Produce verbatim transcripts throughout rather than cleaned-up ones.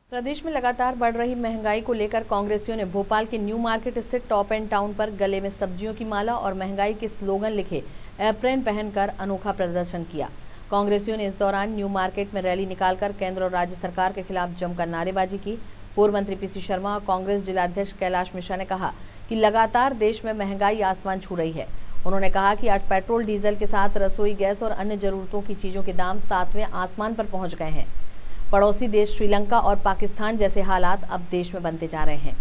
प्रदेश में लगातार बढ़ रही महंगाई को लेकर कांग्रेसियों ने भोपाल के न्यू मार्केट स्थित टॉप एंड टाउन पर गले में सब्जियों की माला और महंगाई के स्लोगन लिखे एप्रन पहनकर अनोखा प्रदर्शन किया। कांग्रेसियों ने इस दौरान न्यू मार्केट में रैली निकालकर केंद्र और राज्य सरकार के खिलाफ जमकर नारेबाजी की। पूर्व मंत्री पीसी शर्मा और कांग्रेस जिलाध्यक्ष कैलाश मिश्रा ने कहा कि लगातार देश में महंगाई आसमान छू रही है। उन्होंने कहा कि आज पेट्रोल डीजल के साथ रसोई गैस और अन्य जरूरतों की चीजों के दाम सातवें आसमान पर पहुंच गए हैं। पड़ोसी देश श्रीलंका और पाकिस्तान जैसे हालात अब देश में बनते जा रहे हैं।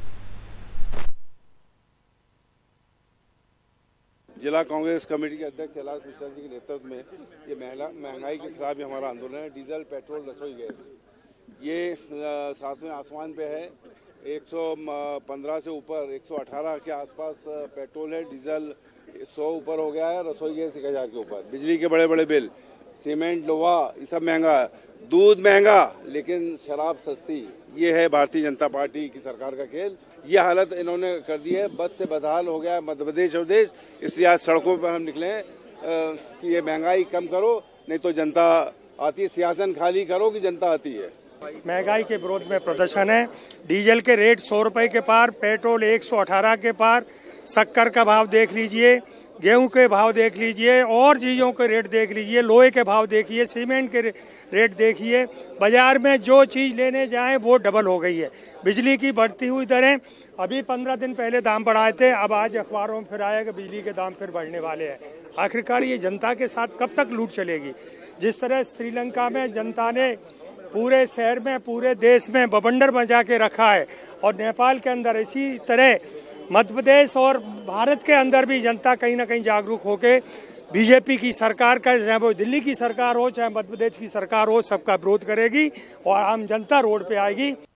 जिला कांग्रेस कमेटी के अध्यक्ष कैलाश मिश्रा जी के नेतृत्व में ये महंगाई के खिलाफ भी हमारा आंदोलन है। डीजल, पेट्रोल, रसोई गैस ये सातवें आसमान पे है। एक सौ पंद्रह से ऊपर एक सौ अठारह के आसपास पेट्रोल है, डीजल सौ ऊपर हो गया है, रसोई गैस एक हजार के ऊपर। बिजली के बड़े बड़े बिल, सीमेंट, लोहा, ये सब महंगा है। दूध महंगा लेकिन शराब सस्ती। ये है भारतीय जनता पार्टी की सरकार का खेल। ये हालत इन्होंने कर दी है। बद से बदहाल हो गया है मध्य प्रदेश और देश। इसलिए आज सड़कों पर हम निकले हैं कि ये महंगाई कम करो, नहीं तो जनता आती है। सियासन खाली करो कि जनता आती है। महंगाई के विरोध में प्रदर्शन है। डीजल के रेट सौ रुपए के पार, पेट्रोल एक सौ अठारह के पार, शक्कर का भाव देख लीजिए, गेहूं के भाव देख लीजिए, और चीज़ों के रेट देख लीजिए, लोहे के भाव देखिए, सीमेंट के रेट देखिए। बाजार में जो चीज़ लेने जाएं वो डबल हो गई है। बिजली की बढ़ती हुई दरें, अभी पंद्रह दिन पहले दाम बढ़ाए थे, अब आज अखबारों में फिर आया कि बिजली के दाम फिर बढ़ने वाले हैं। आखिरकार ये जनता के साथ कब तक लूट चलेगी? जिस तरह श्रीलंका में जनता ने पूरे शहर में, पूरे देश में बवंडर मचा के रखा है, और नेपाल के अंदर इसी तरह मध्य प्रदेश और भारत के अंदर भी जनता कहीं ना कहीं जागरूक होकर बीजेपी की सरकार का, चाहे वो दिल्ली की सरकार हो चाहे मध्य प्रदेश की सरकार हो, सबका विरोध करेगी और आम जनता रोड पे आएगी।